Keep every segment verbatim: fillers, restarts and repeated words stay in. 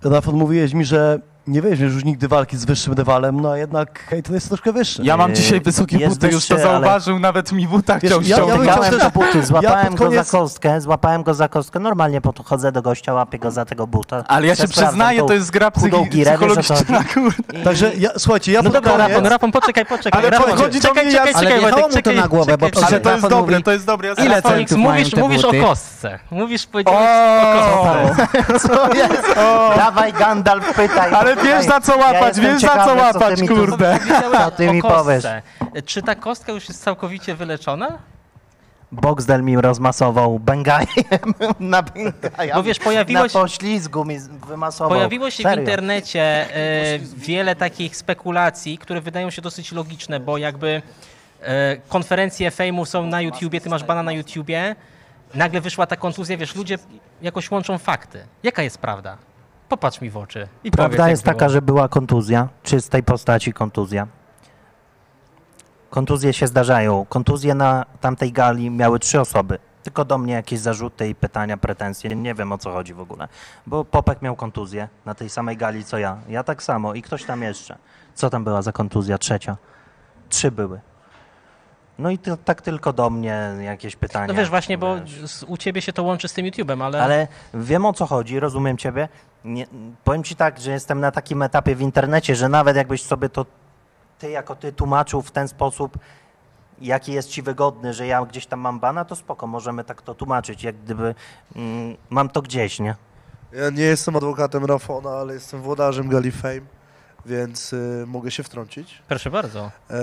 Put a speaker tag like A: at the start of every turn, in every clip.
A: Rafał, mówiłeś mi, że nie weźmiesz już nigdy walki z wyższym rywalem, no a jednak hejter jest troszkę wyższy.
B: Ja mam dzisiaj wysokie
C: Jest
B: buty, już
C: wyższy,
B: to zauważył, ale... nawet mi buta chciał
A: Wiesz, ja- ja bym
B: ściągnąć.
A: chciał
C: Złapałem
A: też-
C: go buty, złapałem
A: pod
C: go
A: koniec-
C: za kostkę, złapałem go za kostkę, normalnie podchodzę do gościa, łapię go za tego buta.
B: Ale ja się
C: Sprawdzam
B: przyznaję,
C: tą
B: to jest gra
C: chudą
B: psychi-
C: girę, wiesz, o co
B: psychologiczna,
C: chodzi?
B: kurde.
A: Także, ja, słuchajcie, ja
D: No
A: pod
D: dobra,
A: koniec...
D: Rafon, Rafon, poczekaj, poczekaj.
A: Ale
D: Rafon,
A: chodzi do
D: czekaj,
A: mnie,
D: czekaj,
A: ja-
D: czekaj,
E: Ale
D: Wojtek,
E: wjechało mu to
D: czekaj,
E: na głowę, bo
D: czekaj,
E: przecież
B: Ale to
D: czekaj.
B: jest
E: Rafał
B: dobre,
E: mówi-
B: to jest dobre. Ja
E: Ile
B: zaraz-
D: Felix,
E: centów mają
D: mówisz,
E: te
D: mówisz o
E: buty?
D: kostce. Mówisz, powiedziałeś
B: O!
D: o kostce.
C: Co jest? Dawaj Gandalf, pytaj.
B: Ale
C: pytaj.
B: wiesz, za co
C: Ja
B: łapać,
C: jestem
B: wiesz, za
C: ciekawy,
B: co
C: ty
B: łapać,
C: mi tu-
B: kurde.
D: Powiedziałeś
C: Co ty
D: o
C: mi powiesz?
D: kostce. Czy ta kostka już jest całkowicie wyleczona?
C: Boxdel mi rozmasował bęgajem na bęgaja.
D: Bo wiesz, pojawiło
C: Na
D: się-
C: poślizgu mi wymasował.
D: Pojawiło się
C: Serio.
D: w internecie e, wiele takich spekulacji, które wydają się dosyć logiczne, bo jakby e, konferencje fejmu są na YouTubie, ty masz bana na YouTubie, nagle wyszła ta kontuzja, wiesz, ludzie jakoś łączą fakty. Jaka jest prawda? Popatrz mi w oczy i
C: Prawda
D: powiedz, jak
C: jest
D: było.
C: taka, że była kontuzja, czystej postaci kontuzja. Kontuzje się zdarzają. Kontuzje na tamtej gali miały trzy osoby. Tylko do mnie jakieś zarzuty i pytania, pretensje. Nie wiem, o co chodzi w ogóle. Bo Popek miał kontuzję na tej samej gali, co ja. Ja tak samo i ktoś tam jeszcze. Co tam była za kontuzja? Trzecia. Trzy były. No i to, tak tylko do mnie jakieś pytania.
D: No wiesz, właśnie, bo
C: wiesz.
D: z- u ciebie się to łączy z tym YouTubem, ale...
C: Ale wiem, o co chodzi, rozumiem ciebie. Nie, powiem ci tak, że jestem na takim etapie w internecie, że nawet jakbyś sobie to ty jako ty tłumaczył w ten sposób, jaki jest ci wygodny, że ja gdzieś tam mam bana, to spoko, możemy tak to tłumaczyć, jak gdyby mm, mam to gdzieś, nie?
F: Ja nie jestem adwokatem Rafona, ale jestem włodarzem Gali Fame, więc y, mogę się wtrącić.
D: Proszę bardzo.
F: E,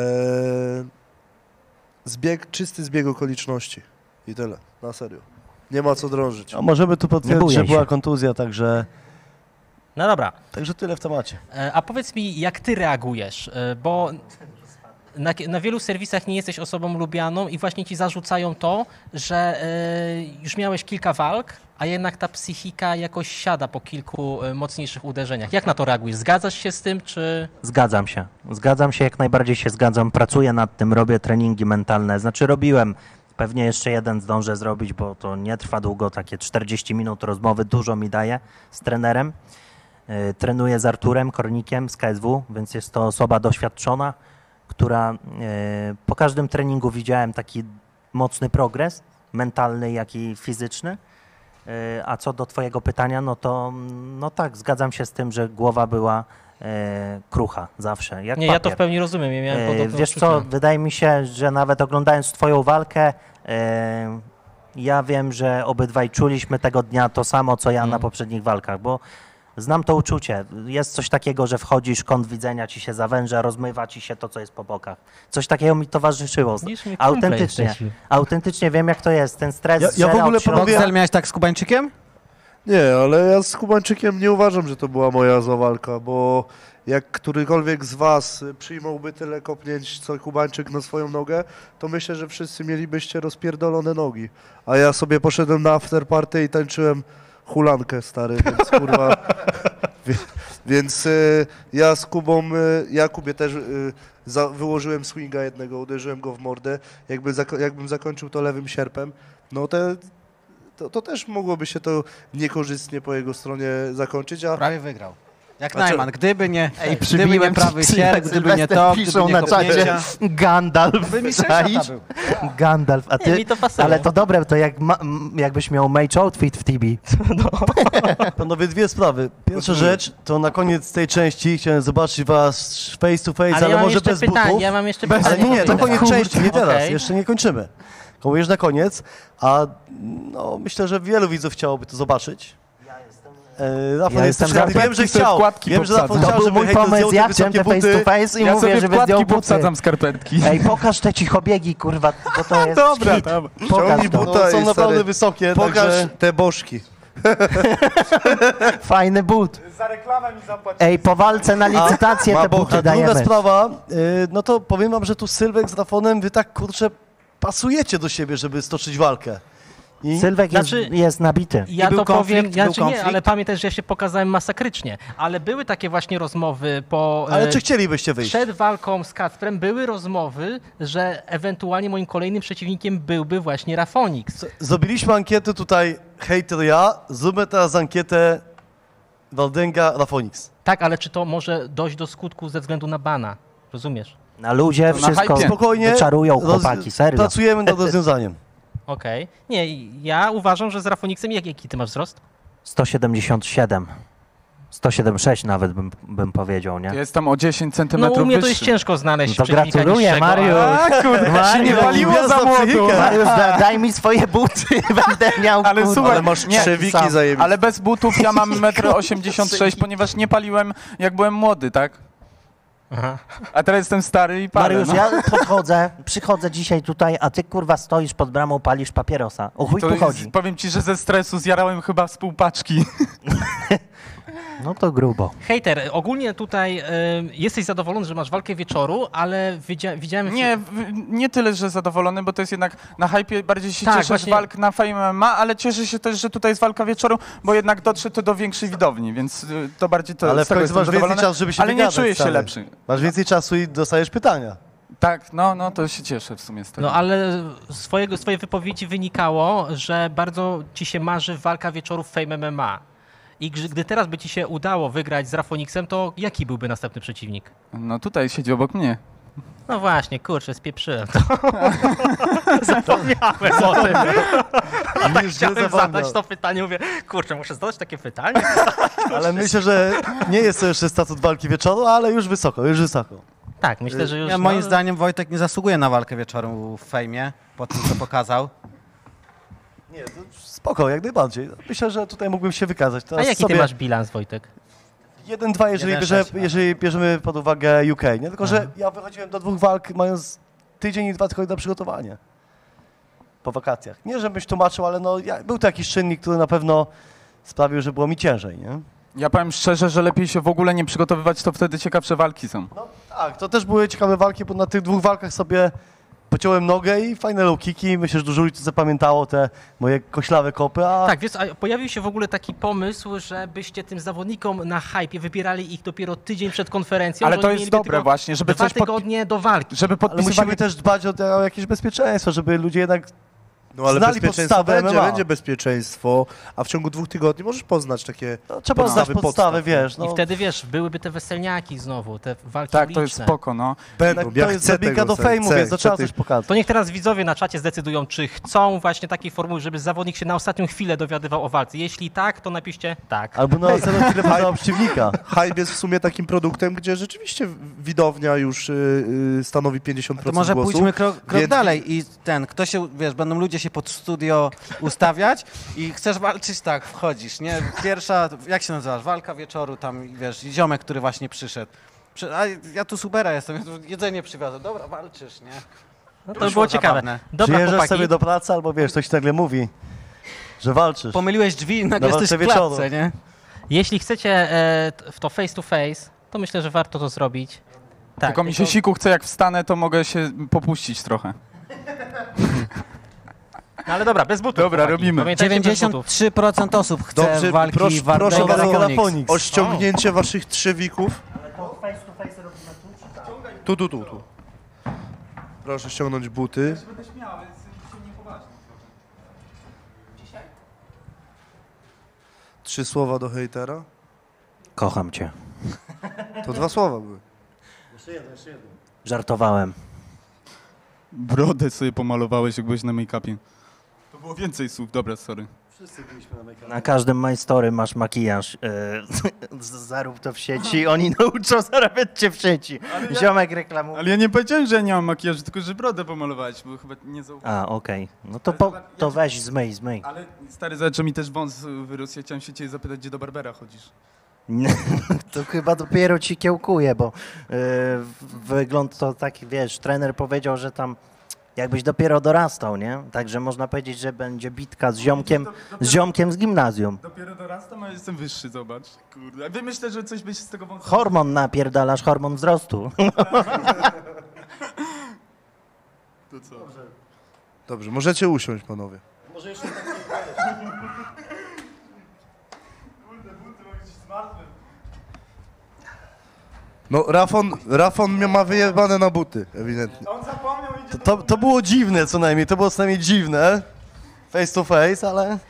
F: zbieg, czysty zbieg okoliczności i tyle, na serio. Nie ma co drążyć.
A: A możemy tu potwierdzić,
C: bój
A: że
C: się.
A: była kontuzja, także,
D: No dobra,
A: także tyle w temacie.
D: E, a powiedz mi, jak ty reagujesz, E, bo na, na wielu serwisach nie jesteś osobą lubianą i właśnie ci zarzucają to, że e, już miałeś kilka walk, a jednak ta psychika jakoś siada po kilku e, mocniejszych uderzeniach. Jak na to reagujesz? Zgadzasz się z tym, czy...
C: Zgadzam się. Zgadzam się, jak najbardziej się zgadzam. Pracuję nad tym, robię treningi mentalne. Znaczy robiłem, pewnie jeszcze jeden zdążę zrobić, bo to nie trwa długo, takie czterdzieści minut rozmowy, dużo mi daje z trenerem. Yy, trenuję z Arturem Kornikiem z K S W, więc jest to osoba doświadczona, która yy, po każdym treningu widziałem taki mocny progres, mentalny, jak i fizyczny. Yy, a co do twojego pytania, no to no tak, zgadzam się z tym, że głowa była yy, krucha zawsze, jak
D: Nie,
C: papier.
D: ja to w pełni rozumiem. Ja miałem
C: E,
D: podobne
C: Wiesz
D: odczucia.
C: co, wydaje mi się, że nawet oglądając twoją walkę, e, ja wiem, że obydwaj czuliśmy tego dnia to samo, co ja
D: Mm.
C: na poprzednich walkach, bo znam to uczucie. Jest coś takiego, że wchodzisz, kąt widzenia ci się zawęża, rozmywa ci się to, co jest po bokach. Coś takiego mi towarzyszyło.
D: Widzisz, my kumple
C: Autentycznie.
D: jesteśmy.
C: Autentycznie wiem, jak to jest. Ten stres
A: Ja- ja w
C: zżera
A: ogóle
C: od środka.
A: panowie-
E: Boxdel miałeś tak z Kubańczykiem?
F: Nie, ale ja z Kubańczykiem nie uważam, że to była moja zła walka, bo jak którykolwiek z was przyjmąłby tyle kopnięć, co Kubańczyk na swoją nogę, to myślę, że wszyscy mielibyście rozpierdolone nogi. A ja sobie poszedłem na afterparty i tańczyłem hulankę, stary, więc kurwa... Wie, więc y, ja z Kubą, y, ja Kubie też y, za, wyłożyłem swinga jednego, uderzyłem go w mordę. Jakby zako jakbym zakończył to lewym sierpem, no te, to, to też mogłoby się to niekorzystnie po jego stronie zakończyć, a
E: Prawie wygrał. Jak
F: Znaczy-
E: Najman, gdyby nie,
C: Ej,
E: gdyby nie prawy sierp, gdyby nie to, gdyby
C: piszą
E: nie
C: na czacie
E: kopnięcia,
C: Gandalf,
E: by mi
C: czaisz?
E: był.
C: Gandalf, a
D: Nie,
C: ty...
D: mi to pasuje.
C: Ale to dobre, to jak ma, m- jakbyś miał mage outfit w Tibi.
A: Panowie, dwie sprawy. Pierwsza rzecz, to na koniec tej części chciałem zobaczyć was face to face, ale,
D: ja mam
A: może
D: jeszcze
A: bez
D: pytanie,
A: butów.
D: ja mam jeszcze
A: Ale
D: pytanie.
A: nie, nie, to koniec
D: Kurde.
A: części, nie teraz,
D: Okej.
A: jeszcze nie kończymy. Kołujesz na koniec, a no, myślę, że wielu widzów chciałoby to zobaczyć. E, Rafał
C: Ja
A: jest
C: jestem
A: też,
C: za-
A: wiem, że
B: te
A: chciał,
B: wkładki
A: wiem, że Rafał
B: popsadzam.
C: To
A: chciał,
C: był
A: żeby
C: mój
A: hejter
C: pomysł,
A: zdjął
C: ja
A: te
C: chciałem
A: wysokie
C: te face
A: buty.
C: to face i
B: Ja
C: mówię,
B: sobie
C: żeby zdjął
B: wkładki
C: buty.
B: popsadzam skarpetki.
C: Ej, pokaż te cichobiegi, kurwa, bo to jest
B: Dobra,
C: hit.
B: dobra.
C: Pokaż
F: Ściągnij
C: to.
F: buta.
A: No, są
F: Tutaj,
A: naprawdę
F: stary,
A: wysokie,
F: pokaż
A: także...
F: te bożki.
C: Fajny but.
B: Za reklamę mi zapłaci.
C: Ej, po walce na licytację
F: ma
C: te
F: boki.
C: buty
A: A druga
C: dajemy.
A: sprawa, y, no to powiem wam, że tu Sylwek z Rafonem, wy tak kurczę pasujecie do siebie, żeby stoczyć walkę. I
C: Sylwek jest,
D: Znaczy-
C: jest nabity.
D: Ja
E: był
D: to powiem,
E: konflikt?
D: ja,
E: Był
D: czy nie,
E: konflikt?
D: ale pamiętaj, że ja się pokazałem masakrycznie. Ale były takie właśnie rozmowy po...
A: ale
D: e,
A: czy chcielibyście wyjść?
D: Przed walką z Kacprem były rozmowy, że ewentualnie moim kolejnym przeciwnikiem byłby właśnie Rafonix.
A: Z- Zrobiliśmy ankietę tutaj, hejter ja, zróbmy teraz ankietę Waldęga, Rafonix.
D: Tak, ale czy to może dojść do skutku ze względu na bana? Rozumiesz?
C: Na luzie
B: To na
C: wszystko
B: hypie.
A: Spokojnie.
C: wyczarują
A: roz-
C: chłopaki, serio.
A: Pracujemy nad rozwiązaniem.
D: Okej. Nie, ja uważam, że z Rafonixem, jak, jaki ty masz wzrost?
C: sto siedemdziesiąt siedem. sto siedemdziesiąt sześć nawet bym, bym powiedział, nie?
B: Jestem o dziesięć
D: No
B: centymetrów
D: u mnie to
B: wyższy.
D: jest ciężko znaleźć
C: No to
D: przeciwnika
C: gratuluję,
D: niższego,
C: Mariusz.
D: ale-
B: A kurde, się nie
C: Mariusz,
B: waliło
A: gwiazda
B: za młodu.
A: psychika.
C: Mariusz, da, daj mi swoje buty, będę miał,
B: Ale
C: kurwa.
B: słuchaj,
F: Ale masz
B: nie,
F: trzewiki
C: sam.
F: zajebiste.
B: Ale bez butów ja mam metr osiemdziesiąt sześć, ponieważ nie paliłem jak byłem młody, tak?
D: Aha.
B: A teraz jestem stary i palę.
C: Mariusz,
B: no.
C: ja podchodzę, przychodzę dzisiaj tutaj, a ty kurwa stoisz pod bramą, palisz papierosa. O chuj
B: To
C: tu
B: jest,
C: chodzi.
B: powiem ci, że ze stresu zjarałem chyba z pół paczki.
C: No to grubo.
D: Hejter, ogólnie tutaj y, jesteś zadowolony, że masz walkę wieczoru, ale widzia, widziałem...
B: Nie, w- nie tyle, że zadowolony, bo to jest jednak na hypie bardziej się
D: Tak,
B: cieszę
D: właśnie.
B: z walk na Fame M M A, ale cieszę się też, że tutaj jest walka wieczoru, bo jednak dotrze to do większej widowni, więc y, to bardziej to
A: Ale
B: z
A: w
B: tego
A: końcu
B: jestem
A: masz więcej
B: zadowolony.
A: czasu, żeby się
B: Ale nie
A: wygadać,
B: czuję się
A: stary.
B: lepszy.
A: Masz więcej czasu i dostajesz pytania.
B: Tak, no, no to się cieszę w sumie z tego.
D: No ale z swojego, z twojej wypowiedzi wynikało, że bardzo ci się marzy walka wieczoru w Fame M M A. I gdy gdy teraz by ci się udało wygrać z Rafonixem, to jaki byłby następny przeciwnik?
B: No tutaj siedzi obok mnie.
D: No właśnie, kurczę, spieprzyłem to. Zapomniałem o tym. A tak
A: Już
D: chciałem
A: nie zapomniał.
D: zadać to pytanie, mówię, kurczę, muszę zadać takie pytanie?
A: Ale myślę, że nie jest to jeszcze statut walki wieczoru, ale już wysoko, już wysoko.
D: Tak, myślę, że już...
E: Ja, moim
D: no,
E: zdaniem Wojtek nie zasługuje na walkę wieczoru w fejmie, po tym co pokazał.
A: Nie, to spoko, jak najbardziej. Myślę, że tutaj mógłbym się wykazać.
D: A
A: Teraz
D: jaki
A: sobie
D: ty masz bilans, Wojtek?
A: jeden dwa, jeżeli,
E: jeden
A: bierze,
E: sześć, no.
A: jeżeli bierzemy pod uwagę U K. Nie? Tylko, że
D: Aha.
A: ja wychodziłem do dwóch walk mając tydzień i dwa tygodnie na przygotowanie. Po wakacjach. Nie, żebyś tłumaczył, ale no, ja, był to jakiś czynnik, który na pewno sprawił, że było mi ciężej, nie?
B: Ja powiem szczerze, że lepiej się w ogóle nie przygotowywać, to wtedy ciekawsze walki są.
A: No tak, to też były ciekawe walki, bo na tych dwóch walkach sobie pociąłem nogę i fajne low kicki. Myślę, że dużo ludzi zapamiętało te moje koślawe kopy, a
D: Tak, wiesz, a pojawił się w ogóle taki pomysł, żebyście tym zawodnikom na hypie wybierali ich dopiero tydzień przed konferencją.
B: Ale
D: że
B: to
D: oni
B: jest
D: mieliby
B: dobre
D: tylko
B: właśnie, żeby
D: dwa
B: coś pod...
D: tygodnie do walki.
B: żeby
A: ale
B: podpisywali...
A: musimy też dbać o, te, o jakieś bezpieczeństwo, żeby ludzie jednak
F: No ale
A: znali
F: bezpieczeństwo
A: podstawy
F: będzie,
A: M M A.
F: będzie bezpieczeństwo, a w ciągu dwóch tygodni możesz poznać takie...
A: no, trzeba znać
F: podstawy
A: podstawę,
F: podstaw,
A: wiesz. No,
D: I wtedy, wiesz, byłyby te weselniaki znowu, te walki
B: Tak, to jest
D: uliczne.
B: spoko, no.
F: Będą,
A: tak,
F: ja
A: to jest
F: chcę
A: zabieга
F: tego,
A: do fejmu,
F: chcę,
A: więc to
F: chcę
A: trzeba
F: tych-
A: coś pokazać.
D: To niech teraz widzowie na czacie zdecydują, czy chcą właśnie takiej formuły, żeby zawodnik się na ostatnią chwilę dowiadywał o walce. Jeśli tak, to napiszcie tak.
A: Albo na ostatnią chwilę poznał przeciwnika.
F: Hype jest w sumie takim produktem, gdzie rzeczywiście widownia już y, y, stanowi pięćdziesiąt
E: To
F: procent
E: może
F: głosu.
E: pójdźmy krok, krok
F: więc-
E: dalej i ten, kto się, wiesz, będą ludzie się pod studio ustawiać i chcesz walczyć, tak, wchodzisz, nie? Pierwsza, jak się nazywasz, walka wieczoru, tam, wiesz, ziomek, który właśnie przyszedł. Przy, a ja tu Subera jestem, ja tu jedzenie przywiozę, dobra, walczysz, nie?
D: No to
E: Wyszło
D: by było ciekawe.
E: zabawne.
D: Dobra,
A: Przyjeżdżasz
D: chłopaki.
A: sobie do pracy albo wiesz, ktoś nagle mówi, że walczysz.
E: Pomyliłeś drzwi i nagle
A: Na
E: jesteś w
A: walce wieczoru.
E: klatce, nie?
D: Jeśli chcecie e, t- w to face to face, to myślę, że warto to zrobić. Tak,
B: Tylko mi się siku chce, jak wstanę, to mogę się popuścić trochę.
D: No ale dobra, bez butów.
B: Dobra,
D: chłopaki.
B: robimy.
D: Pamiętajcie, bez
E: dziewięćdziesiąt
D: butów.
E: trzy procent osób chce
F: Dobrze,
E: walki
F: proszę-
E: Wardęga
F: proszę was o
E: Rafonix.
A: Rafonix.
F: O ściągnięcie waszych trzewików. Tu, tu, tu, tu. Proszę ściągnąć buty. Trzy słowa do hejtera.
C: Kocham cię.
F: To dwa słowa były.
C: Żartowałem.
B: Brodę sobie pomalowałeś, jak byłeś na make-upie. To było więcej słów, dobra, sorry.
C: Na każdym My Story masz makijaż. Yy, zarób to w sieci, oni nauczą zarabiać cię w sieci. Ziomek reklamuje.
B: Ale ja nie powiedziałem, że ja nie mam makijażu, tylko że brodę pomalowałeś, bo chyba nie zauważyłem.
C: A, okej. No to, po, to weź, zmyj, zmyj.
B: Ale stary, zobacz, że mi też wąs wyrósł. Ja chciałem się ciebie zapytać, gdzie do Barbera chodzisz.
C: To chyba dopiero ci kiełkuje, bo yy, wygląd to taki, wiesz, trener powiedział, że tam jakbyś dopiero dorastał, nie? Także można powiedzieć, że będzie bitka z ziomkiem, z ziomkiem z gimnazjum.
B: Dopiero dorastam, a jestem wyższy, zobacz. Kurde, a wy myślę, że coś byś z tego wąsa...
C: Hormon napierdalasz, hormon wzrostu.
B: To co?
F: Dobrze, możecie usiąść, panowie. No, Rafon, Rafon mnie ma wyjebane na buty, ewidentnie.
B: On zapomniał, idzie
A: To, to, to było dziwne co najmniej, to było co najmniej dziwne. Face to face, ale